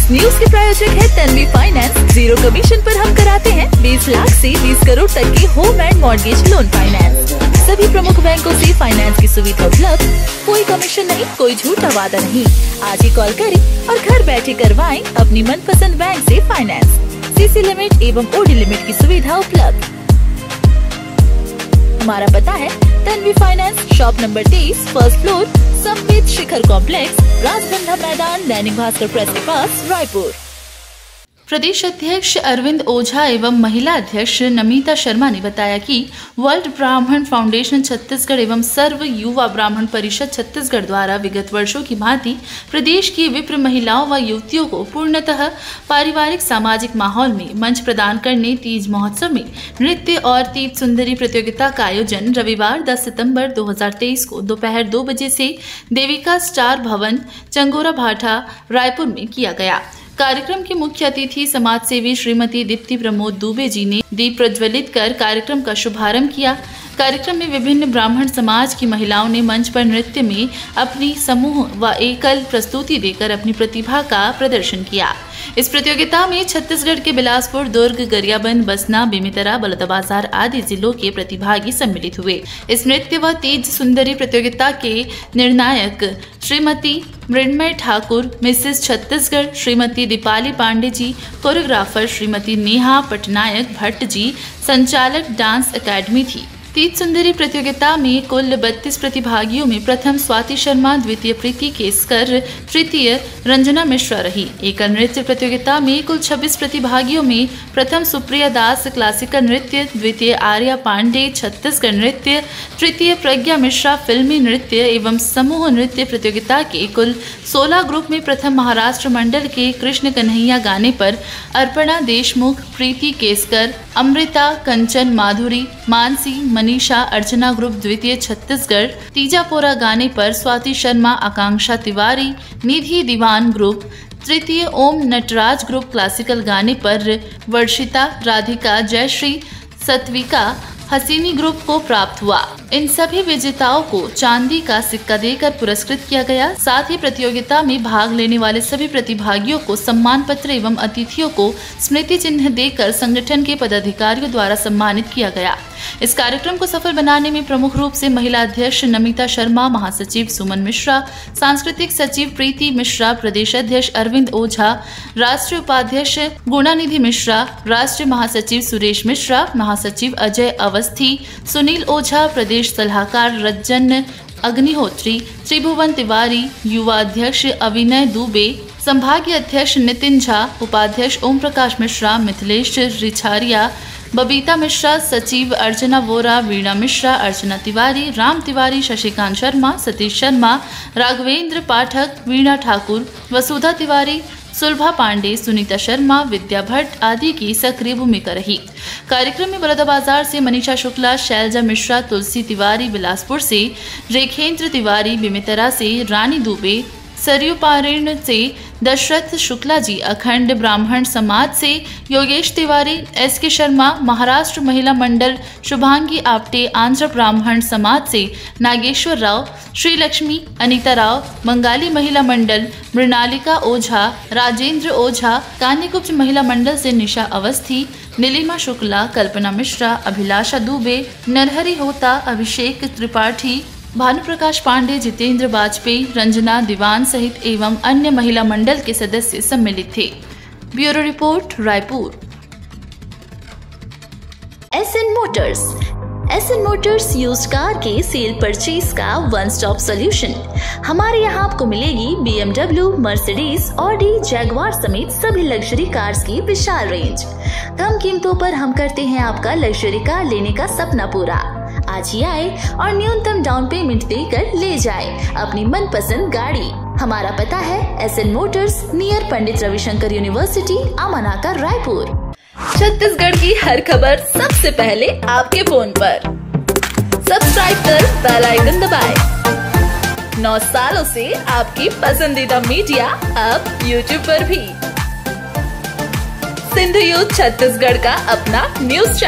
इस न्यूज के प्रायोजक है तन्वी फाइनेंस। 0 कमीशन पर हम कराते हैं 20 लाख से 20 करोड़ तक की home and mortgage loan finance. सभी प्रमुख बैंकों से फाइनेंस की सुविधा उपलब्ध। कोई कमीशन नहीं, कोई झूठा वादा नहीं। आज ही कॉल करें और घर बैठे करवाएं अपनी मनपसंद बैंक से फाइनेंस। सीसी लिमिट एवं ओडी लिमिट की सुविधा उपलब्ध। हमारा पता है Tanvi finance, shop number 23, first floor, Sambit Shikhar complex, Rajgandha मैदान, दैनिक भास्कर प्रेस के पास, रायपुर। प्रदेश अध्यक्ष अरविंद ओझा एवं महिला अध्यक्ष नमिता शर्मा ने बताया कि वर्ल्ड ब्राह्मण फाउंडेशन छत्तीसगढ़ एवं सर्व युवा ब्राह्मण परिषद छत्तीसगढ़ द्वारा विगत वर्षों की भांति प्रदेश की विप्र महिलाओं व युवतियों को पूर्णतः पारिवारिक सामाजिक माहौल में मंच प्रदान करने तीज महोत्सव में नृत्य और तीज सुंदरी प्रतियोगिता का आयोजन रविवार 10 सितंबर 2023 को दोपहर 2 बजे से देविका स्टार भवन, चंगोरा भाठा, रायपुर में किया गया। कार्यक्रम के मुख्य अतिथि समाज सेवी श्रीमती दीप्ति प्रमोद दुबे जी ने दीप प्रज्वलित कर कार्यक्रम का शुभारंभ किया। कार्यक्रम में विभिन्न ब्राह्मण समाज की महिलाओं ने मंच पर नृत्य में अपनी समूह व एकल प्रस्तुति देकर अपनी प्रतिभा का प्रदर्शन किया। इस प्रतियोगिता में छत्तीसगढ़ के बिलासपुर, दुर्ग, गरियाबंद, बसना, बेमेतरा, बलौदाबाजार आदि जिलों के प्रतिभागी सम्मिलित हुए। इस नृत्य व तेज सुंदरी प्रतियोगिता के निर्णायक श्रीमती मृण्मय ठाकुर, मिसेस छत्तीसगढ़ श्रीमती दीपाली पांडे जी, कोरियोग्राफर श्रीमती नेहा पटनायक भट्ट जी, संचालक डांस अकेडमी थी। तीज सुंदरी प्रतियोगिता में कुल 32 प्रतिभागियों में प्रथम स्वाति शर्मा, द्वितीय प्रीति केसकर, तृतीय रंजना मिश्रा रही। एकल नृत्य प्रतियोगिता में कुल 26 प्रतिभागियों में प्रथम सुप्रिया दास क्लासिकल नृत्य, द्वितीय आर्या पांडे छत्तीसगढ़ नृत्य, तृतीय प्रज्ञा मिश्रा फिल्मी नृत्य एवं समूह नृत्य प्रतियोगिता के कुल 16 ग्रुप में प्रथम महाराष्ट्र मंडल के कृष्ण कन्हैया गाने पर अर्पणा देशमुख, प्रीति केसकर, अमृता, कंचन, माधुरी, मानसी, मनीषा, अर्चना ग्रुप द्वितीय छत्तीसगढ़, तीजापोरा गाने पर स्वाति शर्मा, आकांक्षा तिवारी, निधि दीवान ग्रुप तृतीय, ओम नटराज ग्रुप क्लासिकल गाने पर वर्षिता, राधिका, जयश्री, सत्विका, हसीनी ग्रुप को प्राप्त हुआ। इन सभी विजेताओं को चांदी का सिक्का देकर पुरस्कृत किया गया। साथ ही प्रतियोगिता में भाग लेने वाले सभी प्रतिभागियों को सम्मान पत्र एवं अतिथियों को स्मृति चिन्ह देकर संगठन के पदाधिकारियों द्वारा सम्मानित किया गया। इस कार्यक्रम को सफल बनाने में प्रमुख रूप से महिला अध्यक्ष नमिता शर्मा, महासचिव सुमन मिश्रा, सांस्कृतिक सचिव प्रीति मिश्रा, प्रदेश अध्यक्ष अरविंद ओझा, राष्ट्रीय उपाध्यक्ष गुणानिधि मिश्रा, राष्ट्रीय महासचिव सुरेश मिश्रा, महासचिव अजय अवस्थी, सुनील ओझा, प्रदेश सलाहकार रज्जन अग्निहोत्री, त्रिभुवन तिवारी, युवा अध्यक्ष अविनय दुबे, संभागीय अध्यक्ष नितिन झा, उपाध्यक्ष ओम प्रकाश मिश्रा, मिथिलेश रिछारिया, बबीता मिश्रा, सचिव अर्चना वोरा, वीणा मिश्रा, अर्चना तिवारी, राम तिवारी, शशिकांत शर्मा, सतीश शर्मा, राघवेंद्र पाठक, वीणा ठाकुर, वसुधा तिवारी, सुलभा पांडे, सुनीता शर्मा, विद्या भट्ट आदि की सक्रिय भूमिका रही। कार्यक्रम में बलौदाबाजार से मनीषा शुक्ला, शैलजा मिश्रा, तुलसी तिवारी, बिलासपुर से रेखेंद्र तिवारी, बेमेतरा से रानी दुबे, सरयू पारेण से दशरथ शुक्ला जी, अखंड ब्राह्मण समाज से योगेश तिवारी, SK शर्मा, महाराष्ट्र महिला मंडल शुभांगी आप्टे, आंध्र ब्राह्मण समाज से नागेश्वर राव, श्री लक्ष्मी, अनीता राव, बंगाली महिला मंडल मृणालिका ओझा, राजेंद्र ओझा, कान्यकुब्ज महिला मंडल से निशा अवस्थी, नीलिमा शुक्ला, कल्पना मिश्रा, अभिलाषा दुबे, नरहरि होता, अभिषेक त्रिपाठी, भानुप्रकाश पांडे, जितेंद्र वाजपेयी, रंजना दीवान सहित एवं अन्य महिला मंडल के सदस्य सम्मिलित थे। Bureau report, Raipur. SN motors used car के सेल परचेज का वन स्टॉप सॉल्यूशन। हमारे यहाँ आपको मिलेगी BMW, मर्सिडीज, ऑडी, जैगवार समेत सभी लग्जरी कार्स की विशाल रेंज। कम कीमतों पर हम करते हैं आपका लग्जरी कार लेने का सपना पूरा। आज ही आए और न्यूनतम डाउन पेमेंट देकर ले जाए अपनी मनपसंद गाड़ी। हमारा पता है SN motors, near Pandit Ravishankar university, Amanaka, Raipur. Chhattisgarh की हर खबर सबसे पहले आपके फोन पर। सब्सक्राइब कर बेल आइकन दबाएं। 9 सालों से आपकी पसंदीदा मीडिया अब YouTube पर भी। सिंधु यूथ छत्तीसगढ़ का अपना न्यूज